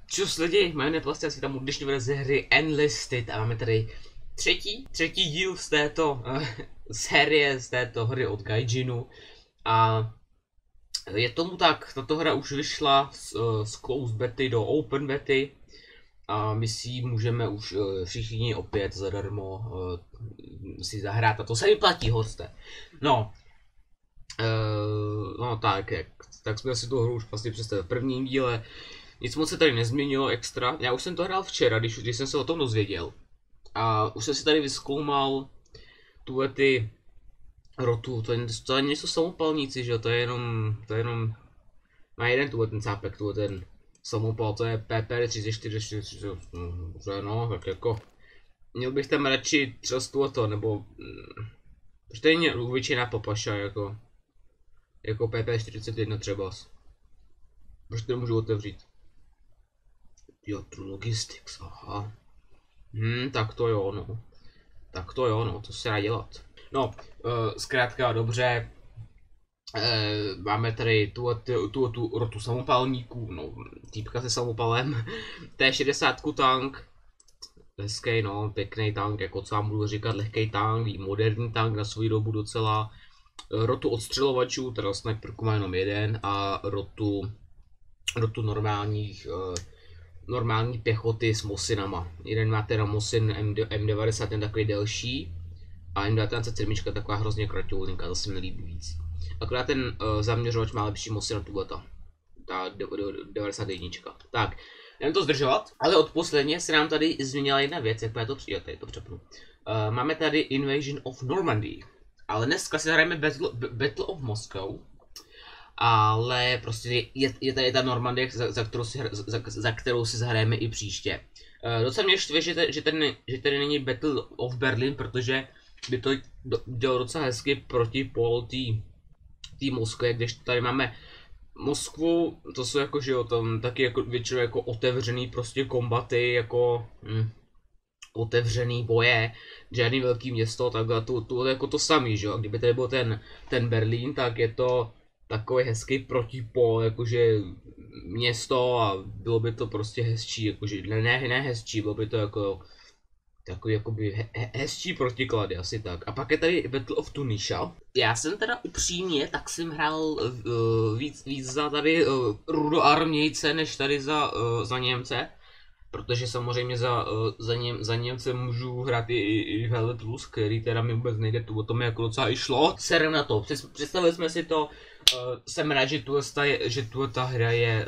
Čus lidi, jmenuji vlastně asi tam dnešní verze hry Enlisted a máme tady třetí díl z této série, z této hry od Gaijinu. A je tomu tak, tato hra už vyšla z closed bety do open bety a my si ji můžeme už všichni opět zadarmo si zahrát a to se vyplatí, hoste. No, tak jsme si tu hru už vlastně představili v prvním díle. Nic moc se tady nezměnilo extra. Já už jsem to hrál včera, když jsem se o tom dozvěděl. A už jsem si tady vyzkoumal ty rotu, to je něco samopalníci, že jo, to je jenom má jeden ten cápek, ten samopal, to je PP34, no, tak jako měl bych tam radši třeba to, nebo protože to je většiná papaša, jako PP41 třeba. Proč to můžu otevřít? Jo, True Logistics, aha. Tak to jo, no. To se dá dělat. No, zkrátka dobře. Máme tady tu rotu samopalníků, no, týpka se samopalem. T60 tank. Hezký, no, pěkný tank, jako co vám budu říkat, lehký tank, moderní tank na svou dobu docela. Rotu odstřelovačů, teda sniperku má jenom jeden, a rotu normální pěchoty s mosinama. Jeden má teda mosin M90, ten takový delší, a M19 taková hrozně kratoulinka, to se mi líbí víc. Akorát ten zaměřovač má lepší mosin na ta 91. Tak, jdeme to zdržovat, ale od posledně se nám tady změnila jedna věc, jak to přijde, tady to přepnu. Máme tady Invasion of Normandy, ale dneska si zahrajeme Battle of Moscow. Ale prostě je tady ta Normandie, za kterou si zahrajeme i příště. Docela mě štve, že tady není Battle of Berlin, protože by to dělalo docela hezky proti pól té Moskvě, když tady máme Moskvu, to jsou jako, že jo, tam taky jako většinou jako otevřený prostě kombaty, jako otevřený boje, žádný velký město, takhle to jako to samý, že jo, kdyby tady byl ten Berlín, tak je to takový hezký protipol, jakože město, a bylo by to prostě hezčí, jakože ne hezčí, bylo by to jako takový jakoby hezčí protiklady, asi tak. A pak je tady Battle of Tunisia. Já jsem teda upřímně, tak jsem hrál víc za tady rudoarmějce, než tady za Němce. Protože samozřejmě za Němce můžu hrát i Velvet Plus, který teda mi vůbec nejde, o tom jako docela i šlo. Serem na to, představili jsme si to, jsem rád, že ta hra je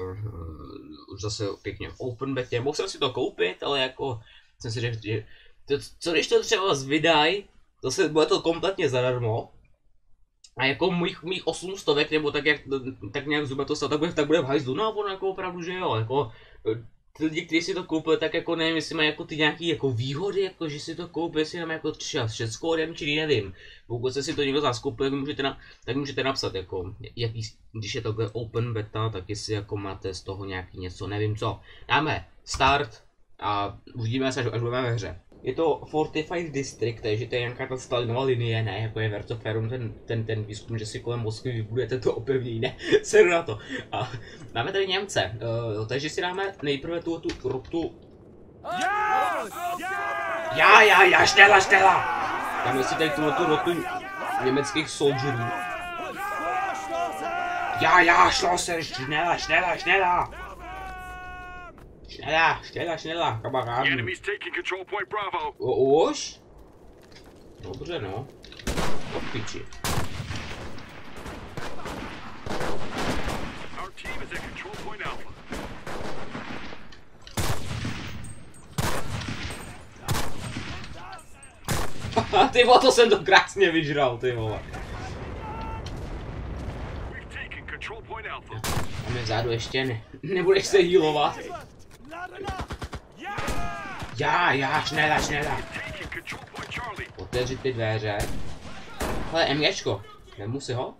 už zase pěkně v open betě. Mohl jsem si to koupit, ale jako jsem si řekl, že co když to třeba vydají, zase bude to kompletně zadarmo. A jako mých 800, nebo tak nějak zhruba to stalo, tak bude v hajzlu, no a ono jako opravdu, že jo, jako ty lidi, kteří si to koupili, tak jako nevím, jestli mají jako ty nějaký jako výhody, jako že si to koupili, jestli nám jako třeba s kódem, či nevím. Pokud jste si to někdo z nás koupil, tak můžete napsat, jako, když je to open beta, tak jestli jako máte z toho nějaký něco, nevím co. Dáme start a uvidíme se, až budeme ve hře. Je to Fortified District, takže to je nějaká ta Stalinová linie, ne, jako je Verzoferum, ten výzkum, že si kolem Moskvy vybudujete to opevnění, ne, seru na to. A máme tady Němce, takže si dáme nejprve tu rotu. Já, štela! Dáme si tady tu rotu německých soldierů. Já, Schlosser, schneller! Schneller, kamarádi. Už? Dobře, no. To piči. Ty vole, to jsem to krásně vyžral, ty vole. Máme vzadu ještě, ne. Nebudeš se healovat. Já, schneller. Otevřít ty dveře. Hele, MGčko. Nemusí ho?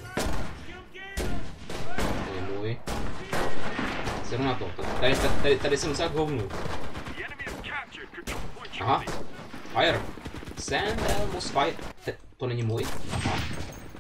To je můj. Sedu na to. Tady jsem docela k hovnu. Aha. Fire. Sandel must fire. To není můj? Aha.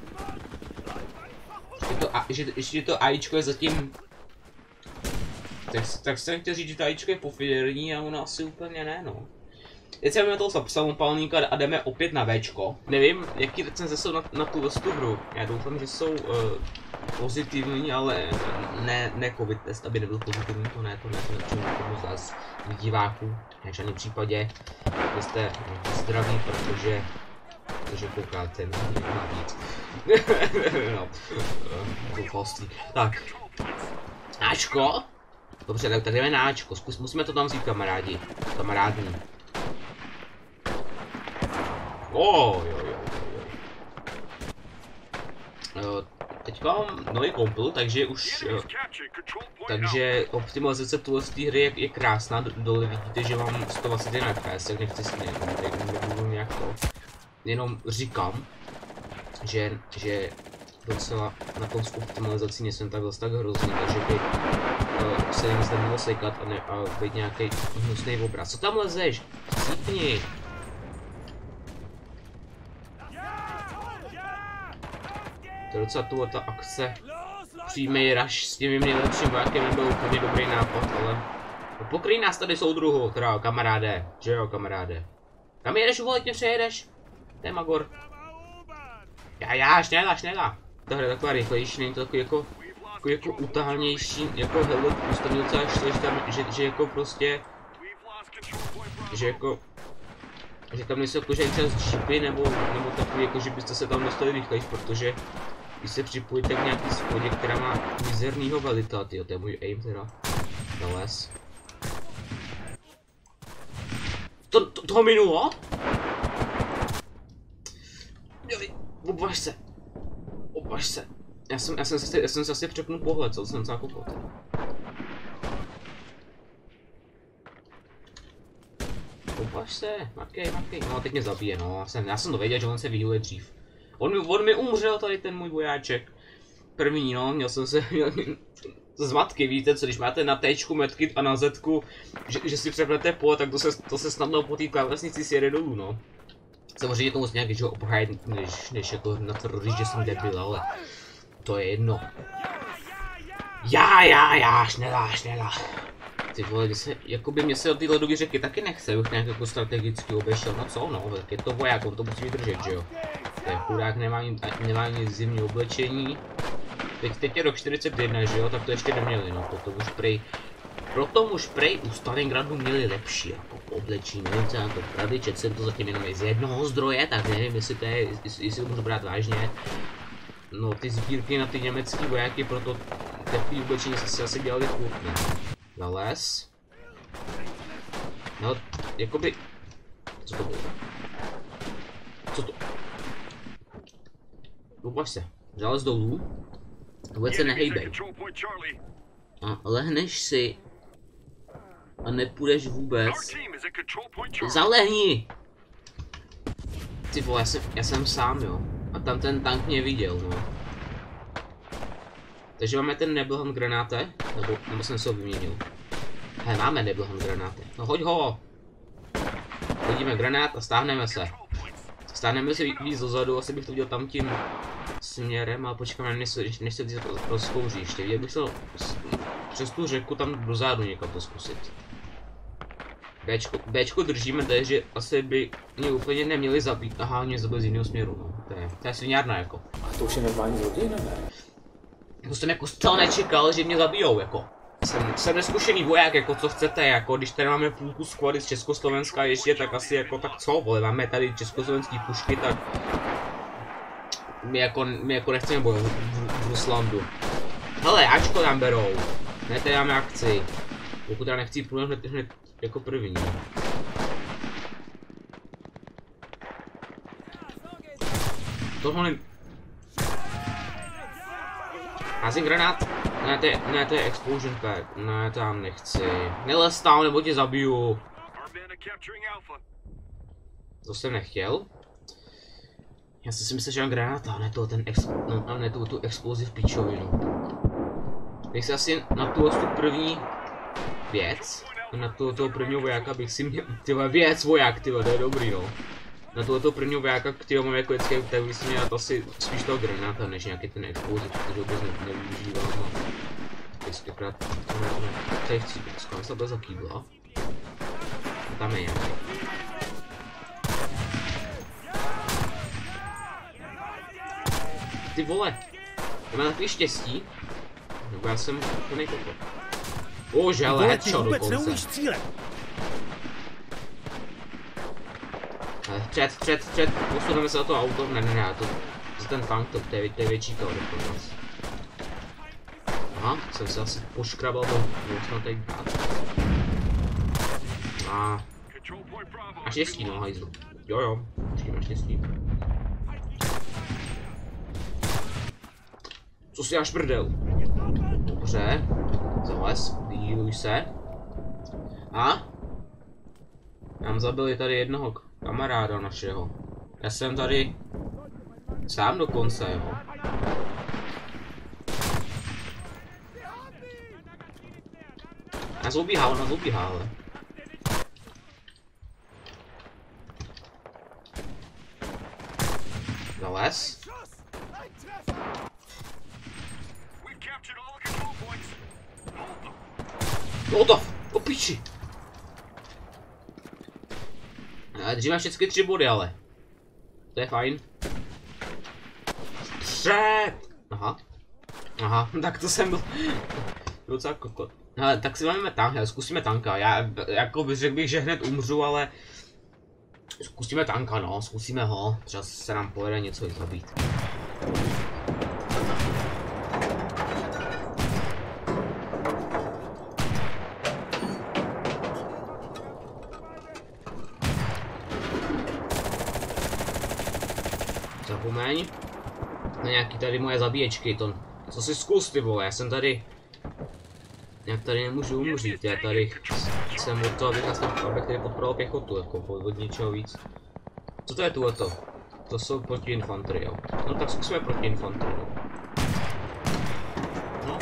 Ještě to AIčko je zatím Tak jsem chtěl říct, že ta Ačko je pofiderní a ona asi úplně ne, no. Teď se jdeme toho samopalníka a jdeme opět na Včko. Nevím, jaký recenze jsou na tu hru. Já doufám, že jsou pozitivní, ale ne covid test, aby nebyl pozitivní, to ne, tomu zase diváků. V žádném případě jste zdraví, protože koukáte na víc. No, doufalství. Tak. Ačko? Dobře, tak jdeme na Ačko. Musíme to tam vzít, kamarádi. Kamarádní. Jo. Teďka mám nový kompil, takže už... takže optimalizace té hry je krásná. Dole vidíte, že mám 121 FPS, tak nechci si nebudu nějak to. Jenom říkám, že docela na tom s optimalizací nejsem tak hrozný, takže by se jim zde mělo sejkat a být nějaký hnusný obraz. Co tam lezeš? Cípni! To je docela ta akce. Přímej rush s tím nejlepším vojákem nebyl úplně dobrý nápad, ale... Pokryj nás tady soudruhu, teda kamaráde, že jo kamaráde. Kam jedeš, vole, tě přejedeš? To je Magor. Já, šněla. Ta hra je taková rychlejší, není to takový jako utahnější, jako hele, ustavil docela že jako prostě... Že tam nejsou jako žádný třeba jeepy nebo takový jako, že byste se tam dostali rychlejš, protože když se připojíte k nějaký schodě, která má mizernýho velita, tyjo, to je můj aim teda, na les. Toho minulo? Obaž se. Já jsem se asi přepnul pohled, co jsem se koukal teda. Obaž se, makej. No teď mě zabije, no. Já jsem to věděl, že on se vyhýluje dřív. On mi umřel tady ten můj vojáček. První, no, měl zmatky, víte co, když máte na Tčku medkit a na Zku, že si přepnete pole, tak to se snadno po té klávesnici sjede dolů, no. Samozřejmě to musím nějak obhájit, než jako na to říct, že jsem debil, ale to je jedno. Já, šněla. Ty vole, jakoby mě se do téhle doby řeky taky nechce, bych nějak jako strategicky obešel, no co, no, tak je to voják, on to musí vydržet, že jo. Ten chudák nemá ani zimní oblečení. Teď je rok 41, že jo, tak to ještě neměli, no, proto už prej u Stalingradu měli lepší jako oblečení, nevím co na to pravdy, četl jsem to zatím jenom z jednoho zdroje, tak nevím, jestli to můžu brát vážně. No, ty sbírky na ty německý vojáky, proto teplý oblečení se asi dělali furt, ne. Na les. No, jakoby... Co to bylo? Co to? Ubaž se. Zalez dolů. Vůbec se nehejbej. A lehneš si. A nepůjdeš vůbec. Zalehni! Ty vole, já jsem sám, jo. A tam ten tank mě viděl, no. Takže máme ten Nebelhand granáte, nebo jsem se ho vyměnil. He, máme Nebelhand granáte. No hoď ho! Hodíme granát a stáhneme se. Stáhneme se víc dozadu, asi bych to viděl tam tím směrem, ale počkáme, než se ty rozkouří ještě. Viděl bych to přes tu řeku tam dozadu někam to zkusit. Bčko držíme, takže asi by mě úplně neměli zabít. Aha, mě zabili z jiného směru, no. To je sviňárna jako. A to už je normální zloděj, ne? To jsem jako zcela nečekal, že mě zabijou, jako. Jsem neskušený voják, jako co chcete, jako když tady máme půlku squady z Československa ještě, tak asi jako tak co, vole, máme tady československý pušky, tak my jako nechceme bojovat v Ruslandu. Hele, Ačko nám berou, ne, tady máme akci, pokud já nechci jít hned jako první. Tohle házím granát. Ne, to je explosion pack. Ne, tam nechci. Nelez tam, nebo tě zabiju. To jsem nechtěl. Já jsem si myslel, že mám granáta, ne to tu explosiv pičovinu. Bych si asi na tu první věc, na toho prvního vojáka bych si měl, tyhle věc voják, tyhle, to je dobrý, no. Na tohoto prvního vojáka, kterého mám jako vždycky, tak bych si měl asi spíš toho granáta, než nějaký ten explosiv, protože vůbec nevyužívám. vždycky akorát tady chci být, skoro se bez zakýbla. Tam je nějaký. Ty vole, já mám takový štěstí, nebo já jsem úplnej kokot. Bože, ale headshot dokonce. Před, posuneme se za to auto, ne, to za ten tank, to je větší to od nás. Aha, jsem se asi poškrabal do snad tady dát. A štěstí, no, hajzlu. Jo, počkej, máš štěstí. Co si až prdel? Dobře, zalez, vyhýluj se. A? Nám zabili tady jednoho kamaráda našeho. Já jsem tady sám dokonce, jo. Nás ubíhal, ale. Zalez. Molotov! O piči! Držíme všechny 3 body, ale. To je fajn. Před! Aha, tak to jsem byl docela kokot. Hele, tak si máme tank, zkusíme tanka. Já jako řekl bych, že hned umřu, ale zkusíme tanka, no, zkusíme ho. Třeba se nám povede něco zabít. Zapomeň na nějaký tady moje zabíječky, to co si zkus, ty vole, já jsem tady. Jak tady nemůžu umřít, já tady jsem od toho, abych tady podporoval pěchotu, jako od něčeho víc. Co to je tohleto? To jsou proti infantry, jo. No tak zkusíme proti infantry, jo. No,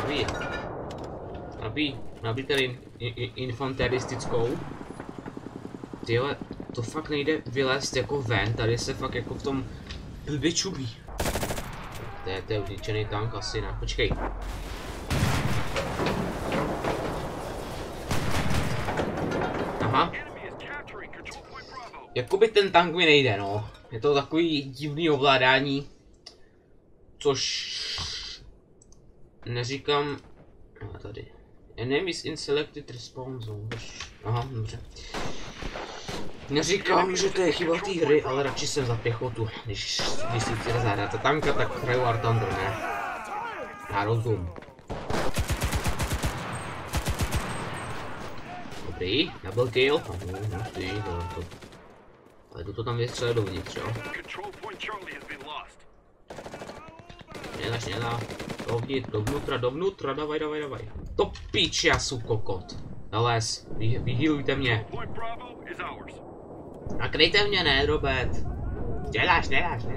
nabíj tady infanteristickou. Tyhle, to fakt nejde vylézt jako ven, tady se fakt jako v tom blbě čubí. To je uničený tank asi, ne? Počkej. Aha. Jakoby ten tank mi nejde, no. Je to takový divný ovládání. Což... Neříkám... A tady. Enemies in selected respawn zone. Aha, dobře. Neříkám, že to je chyba té hry, ale radši jsem za pěchotu. Když si chci zahrát tanka, tak hraju War Thunder, ne? Já rozum. Dobrý, double kill. Ale to tam vystřelil dovnitř, jo? Nedá. Dovnitra, davaj. To píč, já jsem kokot. Nalez, vyhýlujte mě. A kryjte mě, ne, Robert. Děláš.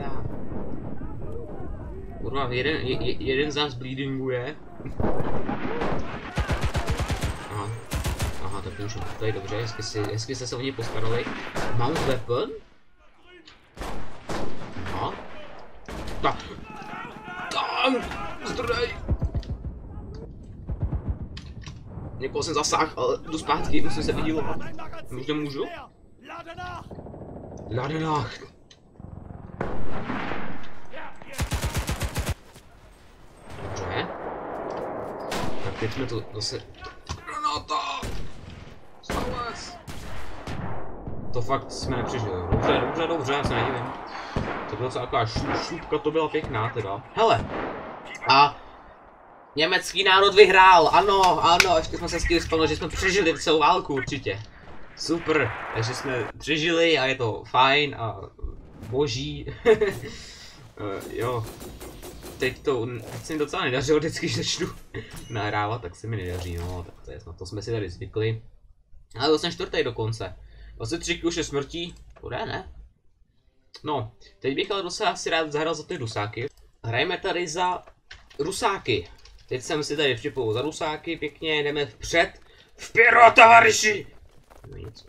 Kurva, jeden z nás bleedinguje. Aha, tak už to je dobře, hezky jste se o ně postarali. Mount weapon? Aha. Tank! Zdroj! Někoho jsem zasáhl, ale jdu zpátky, musím se vydílovat. Už nemůžu? Ladenach! Dobře. Tak teď jsme to zase... Granata! Stávez! To fakt jsme nepřežili. Dobře, já se nedivím. To byla taková šupka, to byla pěkná teda. Hele! A... Německý národ vyhrál, ano, ještě jsme se skvěle spomněli, že jsme přežili celou válku určitě. Super, takže jsme přežili a je to fajn a boží. Jo, teď se mi docela nedařilo, vždycky, když začnu nahrávat, tak se mi nedaří, no, tak to je snad, to jsme si tady zvykli. Ale byl jsem 4. dokonce, 23 už je smrtí, to jde, ne? No, teď bych ale docela asi rád zahrál za ty Rusáky. Hrajeme tady za Rusáky. Teď jsem si tady připojil za Rusáky, pěkně jdeme vpřed. Vpěro, tovaryši! No nic.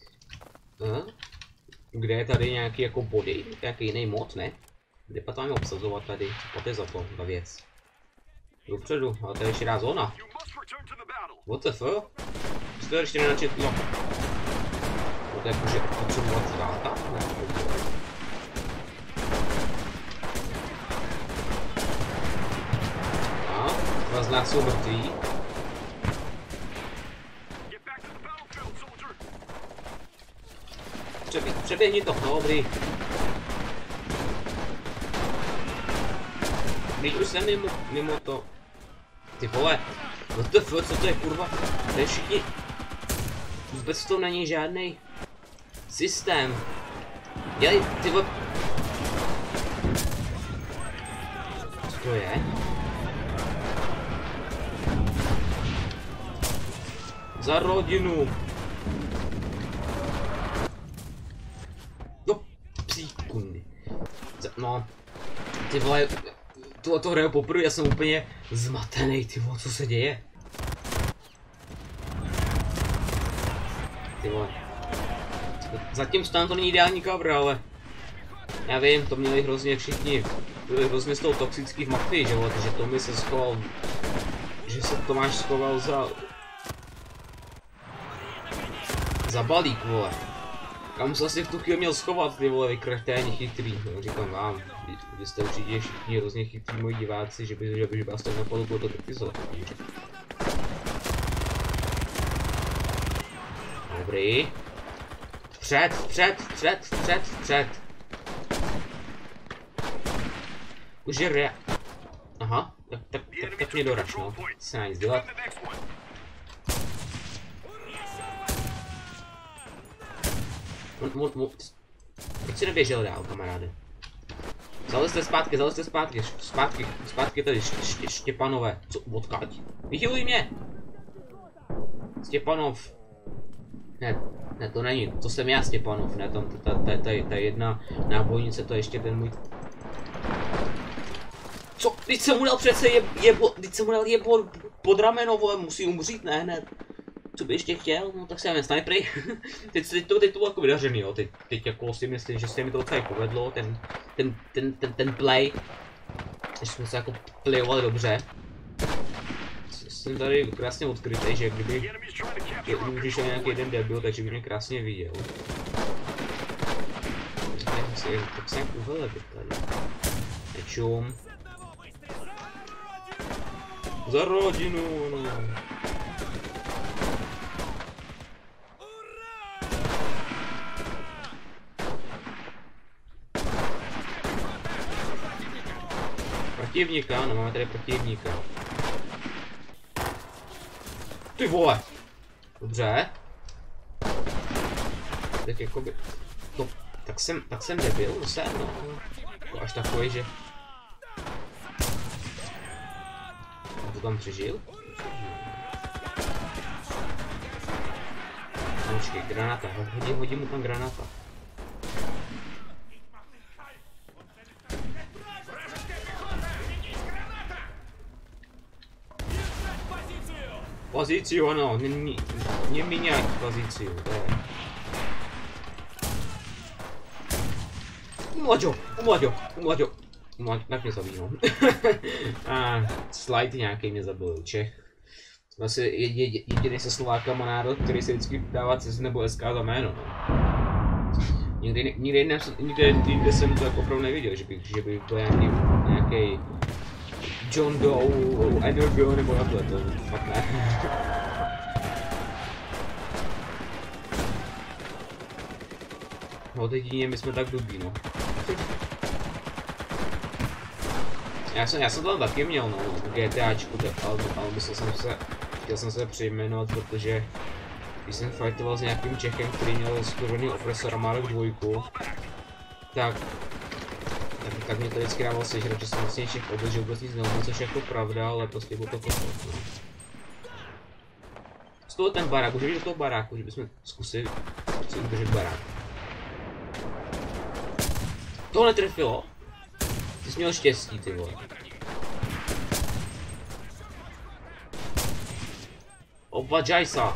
Kde je tady nějaký jako body, nějaký jiný mod, ne? Kde pak máme obsazovat tady, co to je za to, ta věc? Dopředu, ale to je širá zóna. What the fuck? Co to ještě nenačetlo? To je jakože potřebovat zráta? A, dva z nás jsou mrtví. Přeběhni to, no dobrý. Když už jsem mimo to. Ty vole, WTF, co to je kurva? To je všichni. Vůbec to není žádný systém. Dělej, ty vole. Co to je? Za rodinu. No, psíkundy. No, ty vole. To hraju poprvé, já jsem úplně zmatený, ty vole, co se děje? Ty vole. Zatím tam to není ideální cover, ale já vím, to měli hrozně všichni, byli hrozně z toho toxických mafii, že vole, že Tommy se schoval, že se Tomáš schoval za balík, vole. Kam se asi v tu chvíli měl schovat, ty vole, vykreténi chytrý, no, říkám vám, vy jste určitě všichni hrozně chytrý moji diváci, že by vás to napadlo bylo to kritizovat. Dobrý. Vpřed. Už je aha, tak mě doraž, no, se na nic dělat. Proč si neběžel dál, kamaráde? Zalezte zpátky tady, Štěpanové. Co, odkaď? Vychyluj mě! Štěpanov. Ne, to není, to jsem já, Štěpanov, ne, tam ta jedna nábojnice, to je ještě ten můj... Co? Teď jsem mu dal přece jebol pod rameno, vole, musí umřít, ne, hned. Co by ještě chtěl? No tak jsem jen snipery. teď to bylo jako vydařený, jo. Teď jako si myslím, že se mi to docela povedlo, ten play. Že jsme se jako playovali dobře. Jsem tady krásně odkrytej, že kdyby přišel nějaký jeden debil, takže by mě krásně viděl. Tak se nějak uvelepit tady. Nečum. Za rodinu, no. Protivníka, no máme tady protivníka. Ty vole! Dobře. Tak jakoby... No, tak jsem debil, no se, no. Až takový, že... To tam přežil? Počkej, granata, hodím mu tam granata. Pozíciu, ano, nemíňať pozíciu, to je. Umlaďo, tak mě zabij, no. Slide nějaký mě zabil, Čech. Jsme asi jediný se Slovákama národ, který se vždycky dává CZ nebo SK za jméno, no. Nikde jsem to jako opravdu neviděl, že by to nějaký John Doe, Energo nebo takhle, to fakt ne. No teď jedině my jsme tak blbí, no. Já jsem tam taky měl, no, GTAčku, ale chtěl jsem se přejmenovat, protože když jsem fightoval s nějakým Čechem, který měl skurvený opresor Mark 2, tak mě to vždycky dával sežrat, že jsem vlastně Čech odl, že vůbec nic neumím, což je jako pravda, ale prostě bylo to kokot, no. Z toho ten barák, můžeme jít do toho baráku, že bychom zkusili si udržet barák. Tohle netrefilo? Ty jsi měl štěstí, ty vole. Obvadžaj sa.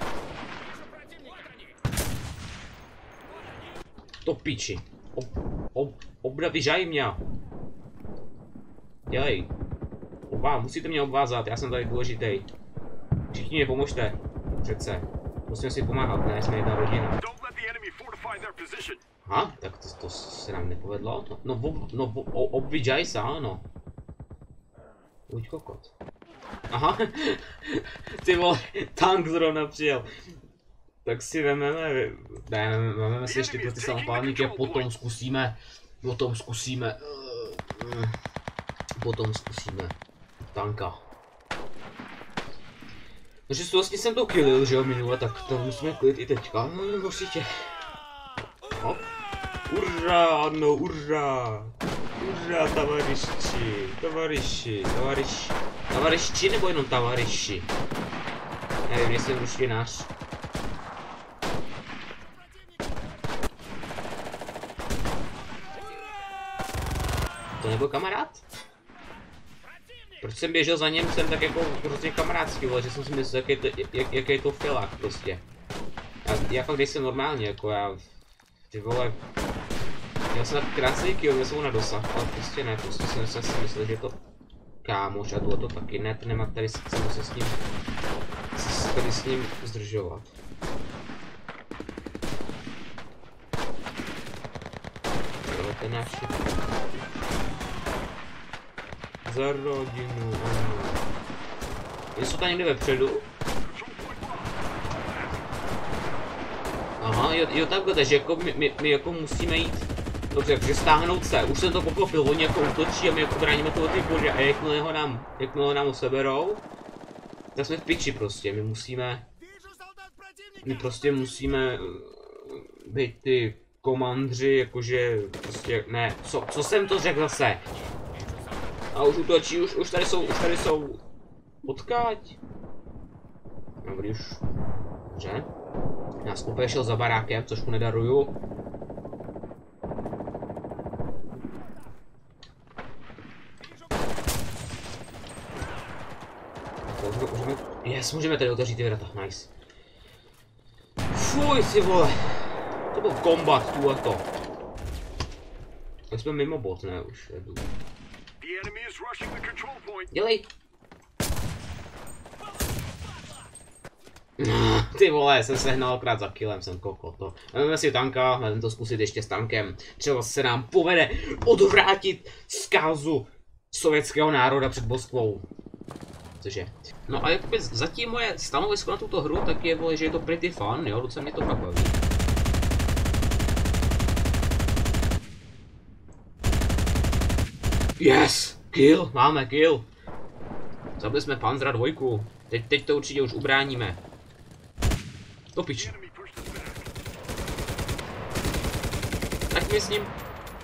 To piči. Obravižaj mě. Dělej. Musíte mě obvázat, já jsem tady důležitý. Všichni mě pomožte. Přece. Musíme si pomáhat, ne? Jsme jedna rodina. Aha, tak to se nám nepovedlo. Obvidžaj se, ano. Uď kokot. Aha, ty vole, tank zrovna přijel. Tak si vezmeme si ještě ty samopálníky a potom zkusíme tanka. Takže vlastně jsem to killil, že jo, minule, tak to musíme klit i teďka, no určitě. Hop. Urra, ano, urra. Urra, tavariši nebo jenom tavariši? Nevím, jestli jsem ruštinář. To nebyl kamarád? Proč jsem běžel za něm, jsem tak jako hrozně kamarádský, vole, že jsem si myslel, jaký je to filák prostě. Jako když jsem normálně, jako já, ty vole, měl jsem tak krásný kill, měl jsem ho na dosah, ale prostě ne, prostě jsem si myslel, že je to kámoš a tohle to taky ne, nemá tady se s ním zdržovat. Tohle to je naše. Za rodinu, ano. Jsou tam někde vepředu? Aha, jo takhle, takže jako my jako musíme jít. Dobře, takže stáhnout se, už jsem to pochopil, oni jako útočí a my jako bráníme toho ty body a jakmile ho nám seberou, tak jsme v piči prostě, my prostě musíme být ty komandři, jakože prostě, ne, co jsem to řekl zase? A už útočí, už tady jsou, odkáď. Dobrý, už, dobře. Já jsem úplně šel za barákem, což mu nedaruju. Můžeme tady otevřít ty vrata, nice. Fuj si vole. To byl kombat, tuhleto. Tak jsme mimo bot, ne už, jedu. Dělej. Ty vole, jsem se hnal krát za killem, jsem kokot. Vezmeme si tanka, jdeme to zkusit ještě s tankem. Třeba se nám povede odvrátit zkázu sovětského národa před Moskvou. Cože? No a jakoby zatím moje stanovisko na tuto hru tak je, vole, že je to pretty fun, jo, docela mě to pak baví. Yes! Kill! Máme kill! Zabili jsme Panzera 2. Teď to určitě už ubráníme. To pič. Tak mi s ním.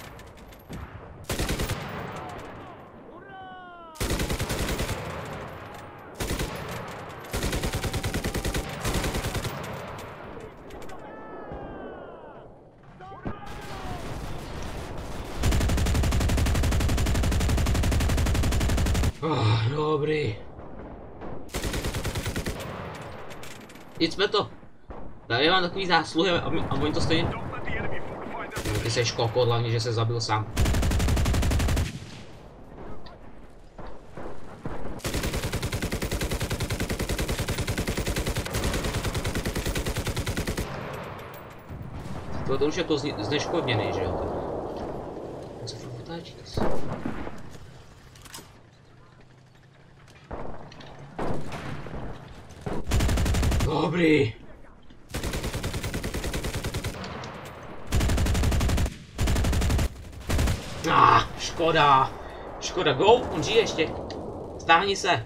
Dobrý. Nic jsme to. Tady mám takový zásluhy a oni to stejně. Ty seš kokot, hlavně, že se zabil sám. To už je to zneškodněný, že jo? Co furt otáčíte se? Dobrý. Škoda. Škoda, go, on žije ještě. Stáhni se.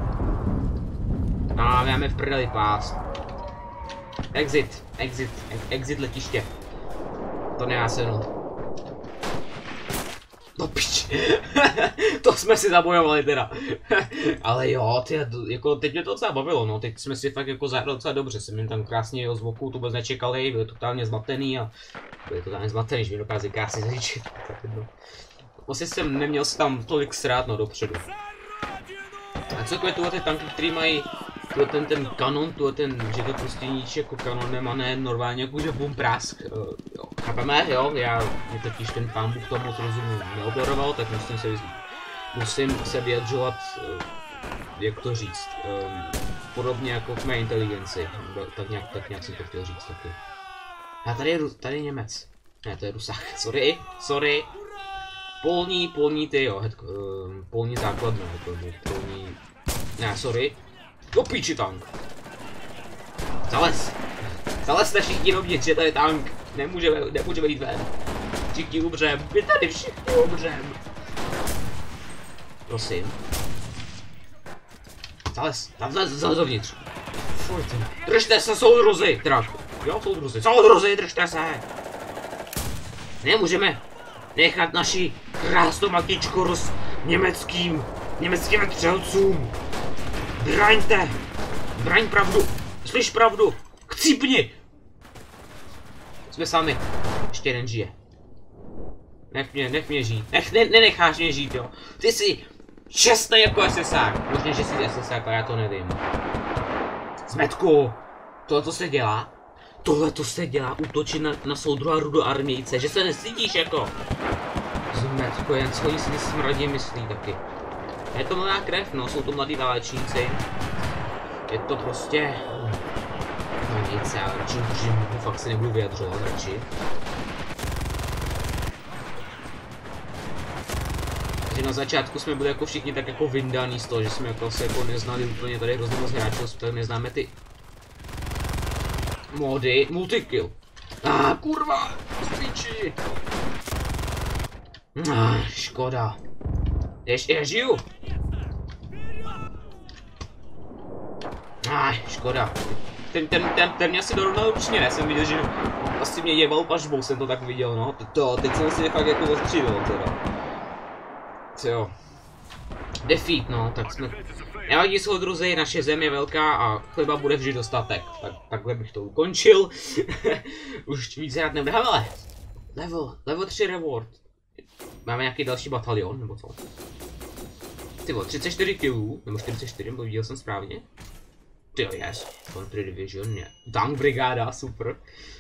Máme v prdeli pás. Exit letiště. To nemá cenu. No pič. To jsme si zabojovali teda. Ale jo, jako teď mě to docela bavilo, no, teď jsme si fakt jako zahrali docela dobře, jsem jim tam krásně jel z boku, to vůbec nečekali, byli totálně zmatený a byli totálně zmatený, že mi dokázali krásně zničit. Vlastně jsem neměl tam tolik srát, no, dopředu. A celkově tuhle ty tanky, který mají ten kanon, že to prostě ničí jako kanonem a ne normálně jakože bum prásk. Chápeme, jo, mě totiž ten pán Bůh tomu moc rozumím neobdaroval, tak musím se vyzvat. musím se vyjadřovat, jak to říct, podobně jako k mé inteligenci. Tak nějak jsem to chtěl říct taky. A tady je Němec. Ne, to je Rusák. Sorry. Polní ty jo, polní základna, polní... Ne, sorry. Do píči tank. Zalezte všichni dovnitř, že to je tank. Nemůžeme jít ven. Všichni umřem, my tady všichni umřem. Prosím. Zalez dovnitř. Držte se, soudruzi, soudruzi, držte se. Nemůžeme nechat naši krásnou matičku německým střelcům. Braňte! Braň pravdu! Slyš pravdu! Chcípni! Jsme sami. Ještě jeden žije. Nech mě žít. Nenecháš mě žít, jo. Ty jsi čestný jako SSák. Možná, že jsi SSák, ale já to nevím. Zmetku! Tohle se dělá? Tohle to se dělá, útočit na soudruha rudoarmějce, že se nestydíš jako. Zmetku, jen schodí si smradě myslí taky. Je to mladá krev, no, jsou to mladí válečníci. Je to prostě... No nic, já radši fakt se nebudu vyjadřovat, radši. Takže na začátku jsme byli jako všichni tak jako vyndaný z toho, že jsme jako se jako neznali úplně tady hrozně moc hráčů, tak neznáme ty... Mody, multikill. Kurva, spíči. Škoda. Ještě žiju. Škoda. Ten mě asi dorovnal ručně, ne? Jsem viděl, že asi mě jebal pažbou, jsem to tak viděl, no. Teď jsem si fakt jako ostřílil, teda. Co jo. Defeat, no, tak jsme... Nevadí, soudruzi, naše země je velká a chleba bude vždy dostatek. Takhle bych to ukončil. Už víc rád nebude. Ale level 3 reward. Máme nějaký další batalion, nebo co? Ty vole, 34 killů, nebo 44, nebo viděl jsem správně. Tyjo, yes, Country Division, ne. Tank brigáda, super.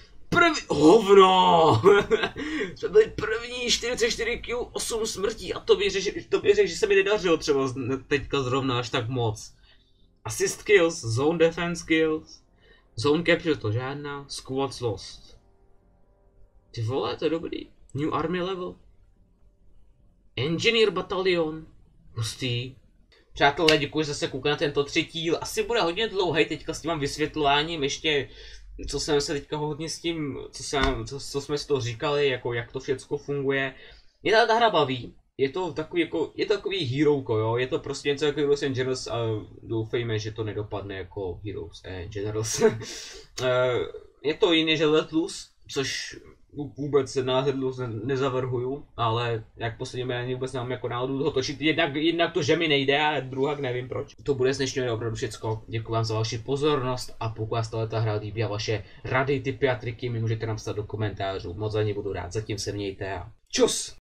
Hovno! Jsme byli první, 44 kill, 8 smrtí a to věři, že se mi nedařilo třeba teďka zrovna až tak moc. Assist kills, zone defense kills, zone capture to žádná, squads lost. Ty vole, to je dobrý. New army level. Engineer batalion. Hustý. Přátelé, děkuji, že se koukal na tento třetí díl. Asi bude hodně dlouhý teďka s tím vysvětlováním, ještě co jsem se teďka hodně s tím, co jsme si to říkali, jako jak to všecko funguje. Mě ta hra baví, je to takový jako, je to takový heroiko, jo, je to prostě něco jako Heroes and Generals a doufejme, že to nedopadne jako Heroes and Generals. Je to jiný, že Let Loose, což vůbec na Let Loose nezavrhuju, ale jak posledně ani vůbec nemám jako náhodu toho točit, jednak to, že mi nejde a druhak nevím proč. To bude z dnešního opravdu všecko, děkuji vám za vaši pozornost a pokud vás tato hra líbí a vaše rady, tipy a triky mi můžete napsat do komentářů, moc za ně budu rád, zatím se mějte a čus!